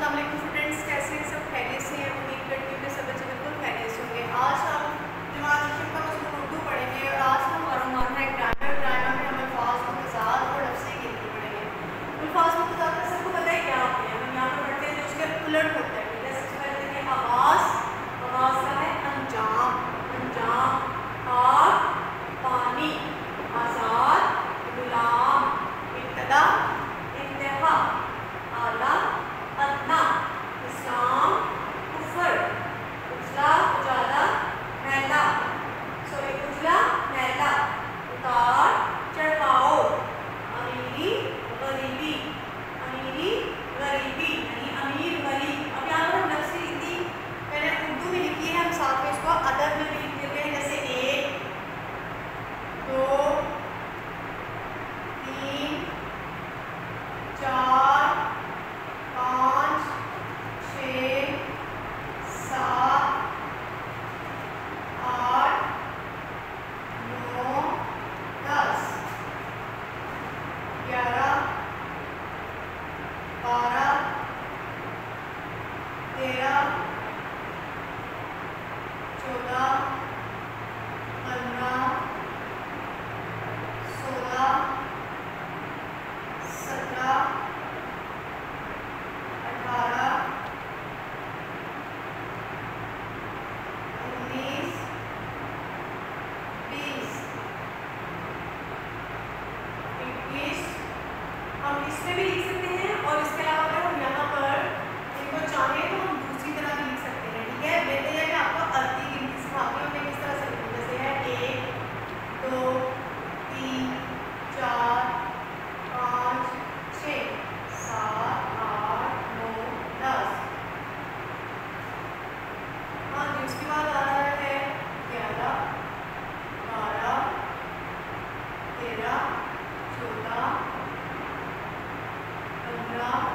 अस्सलाम वालेकुम स्टूडेंट्स, कैसे हैं सब? खैरियत से हैं? उम्मीद करती हूँ कि सब बच्चे बिल्कुल खैरियत से होंगे। आज हम जमात का मज़मून उर्दू पढ़ेंगे और आज का हमारा मानना है ग्रामर। ग्रामर में हम अल्फाज मुतज़ाद और लफ्ज़ी गिनती पढ़ेंगे। अल्फाज मुतज़ाद का सबको पता है क्या होते हैं? हम यहाँ पर पढ़ते हैं जो उसके उलट होता है। जैसे सबसे पहले देखिए आवाज़, आवाज़ का है अंजाम, अंजाम, आग, पानी, आज़ाद, गुलाम, इब्तदा, इंतहा, आला, अदना, इस्लाम, कुफर, उजला, उजाला, मैला, सॉरी उजला, मैला, उतार, चढ़ाओ, अमीरी, गरीबी, अमीरी, गरीबी यानी अमीर गरीब। अब यहाँ पर हम लफ्ज़ हिंदी मैंने उर्दू में लिखी है, हम साथ में इसको अदब में भी लिख देते हैं। जैसे 1, 2, 3, 4, 5, 6, 7, 8, 9, 10, 11, 12, 13, 14, 15, 16, 17, 18, 19, 20, 21। हम इसमें भी लिख सकते हैं और इसके अलावा अगर हम यहाँ पर इनको चाहें तो हम दूसरी तरह भी लिख सकते हैं। ठीक है, बेहतर है कि आपको अर्थी गिनती सिखाती हूँ मैं किस तरह से लिखूँ। जैसे है 1, 2, 3, 4, 5, 6, 7, 8, 9, 10। हाँ जी, उसके बाद आ रहा है 11, 12, 13, 14, 15,